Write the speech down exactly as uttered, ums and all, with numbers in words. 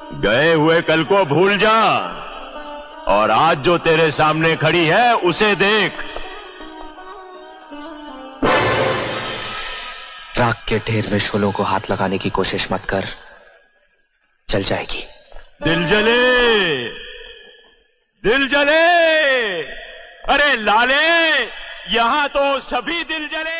गए हुए कल को भूल जा और आज जो तेरे सामने खड़ी है उसे देख। राख के ढेर में शोलों को हाथ लगाने की कोशिश मत कर, चल जाएगी। दिल जले, दिल जले, अरे लाले, यहां तो सभी दिल जले।